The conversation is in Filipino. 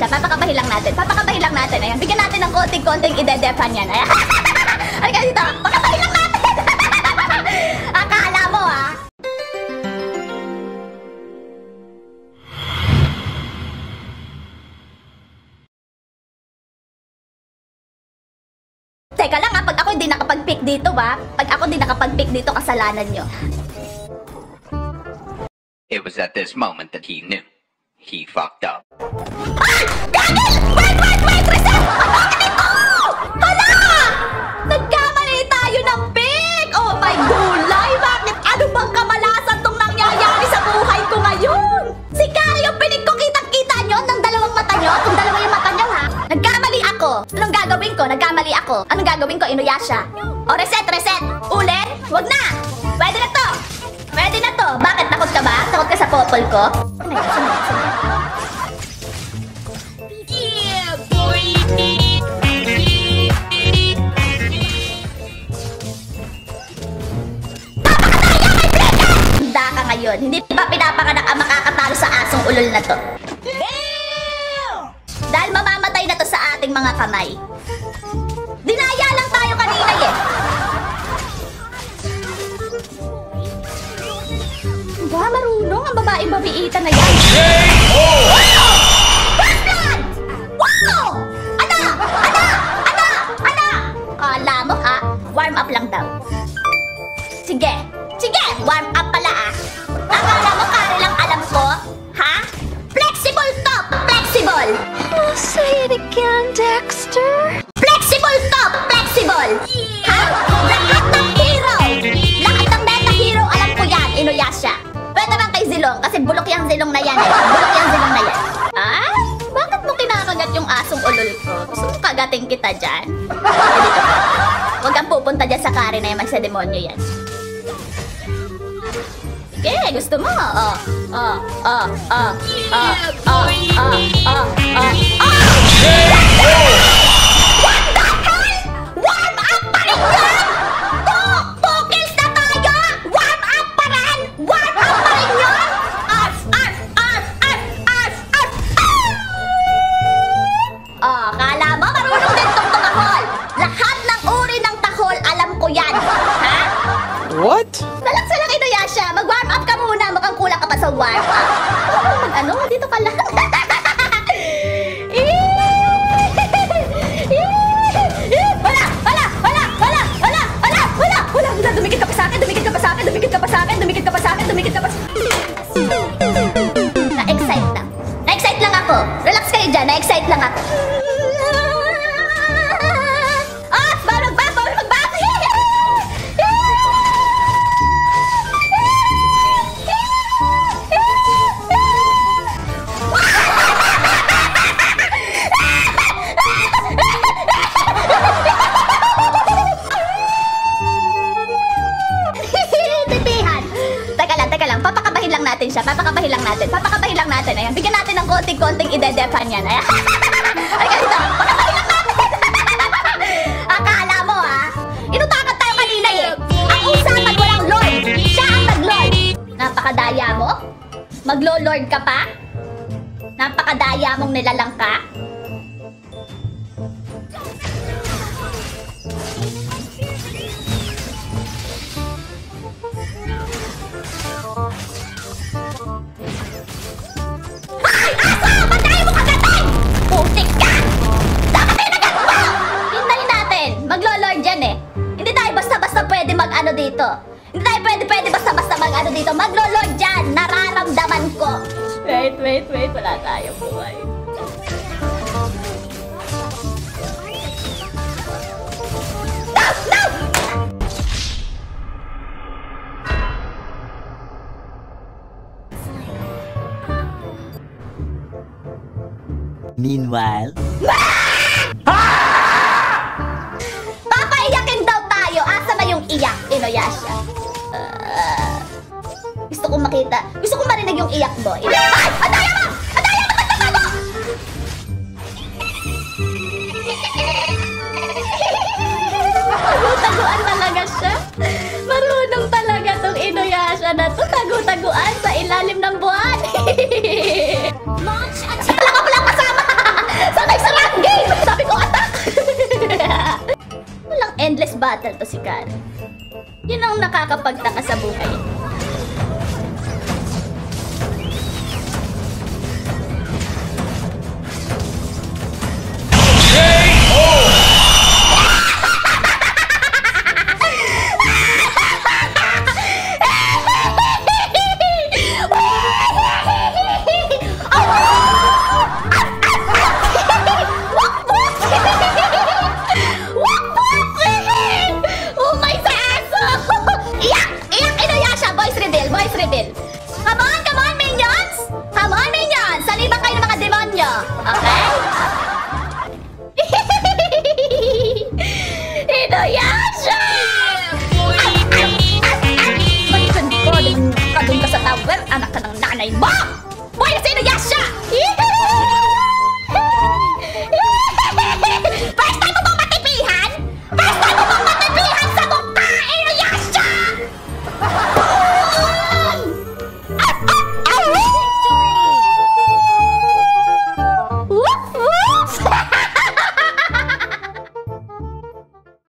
siya. Papakabahin lang natin. Papakabahin lang natin. Ayan. Bigyan natin ng konting-konting ide-defan yan. Ayan. Halika dito. Pakabahin lang natin. Akala mo, ha? Teka lang, ha? Pag ako hindi nakapag-pick dito, ba? Pag ako hindi nakapag-pick dito, kasalanan nyo. It was at this moment that he knew. He fucked up. Ay! Gagil! Wait! Reset! Bakit ito? Hala! Nagkamali tayo ng pick! Oh my gulay! Bakit? Ano bang kamalasan tong nangyayari sa buhay ko ngayon? Si Kari yung pinig ko, kitang-kita nyo ng dalawang mata nyo? Kung dalawa yung mata nyo, ha? Nagkamali ako. Anong gagawin ko? Nagkamali ako. Anong gagawin ko? Inuyasha. O, reset! Ulit? Wag na! Pwede na to! Pwede na to! Bakit? Takot ka ba? Takot ka sa popol ko? Yeah, boy! Handa ka ngayon. Hindi ba pinapanganak ang makakatalo sa asong ulol na to? Dahil mamamatay na to sa ating mga kamay. Dinaya lang tayo kanina eh. Ba, marunong ang babaeng babiitan na yan. Wow! First blood! Wow! Ana! Kala mo ha? Warm up lang daw. Sige, warm up pala ah. Akala mo Kari lang alam ko? Ha? Flexible top! Flexible! Oh, say it again, Dexter. Flexible top! Flexible! Ha? Lahat ng hero! Lahat ng meta hero alam ko yan, Inuyasha. Pwede lang kay Zilong kasi bulok yung Zilong na yan eh. Bulok yung Zilong na yan. Ah? Bakit mo kinakagat yung asong ulol ko? Gusto mo kagating kita dyan? Dito ka. Huwag kang pupunta dyan sa Kari na yan, magsa-demonyo yan. Sige, gusto mo? What the hell? Warm up pa rin yan! Pokils na tayo! Warm up pa rin! Warm up pa rin yun! Kala mo marunong din tong tahol! Lahat ng uri ng tahol alam ko yan! Ha? What? Salang-salang Inuyasha, mag-warm up ka muna. Mukhang kulang ka pa sa warm up. Mag-ano? Dito ka lang. Wala. Dumikit ka pa sa akin. Na-excite lang ako. Relax kayo dyan. Na-excite lang ako. Bawal magback! Titihan. Teka lang. Papakabahin lang natin. Ayan. Bigyan natin ng konting-konting ide-defan yan. Ayan. Halika dito. Pakabahin lang natin. Akala mo ha? Inutakan tayo kanina eh. Ang usapan walang lord. Siya ang nag-lord. Napakadaya mo? Maglo-lord ka pa? Napakadaya mong nilalang ka? Ay! Asa! Patayin mo kagating! Putik ka! Dapat tayo nagatpo! Hintayin natin. Maglo-lord dyan eh. Hindi tayo basta-basta pwede mag-ano dito. Hindi tayo pwede basta-basta mag-ano dito. Maglo-lord dyan! Nararamdaman ko. Wait. Wala tayong buhay. No! Meanwhile... Papaiyakin daw tayo. Asa na yung iyak, Inuyasha? Gusto kong makita. Gusto kong marinig yung iyak mo. Ay! Andaya mo! Tagtago! Tago-taguan talaga siya. Marunong talaga tong Inuyasha na to. Tago-taguan sa ilalim ng buwan. Launch attack! Wala ka palang kasama! battle to si Karen. Yun ang nakakapagtaka sa buhay.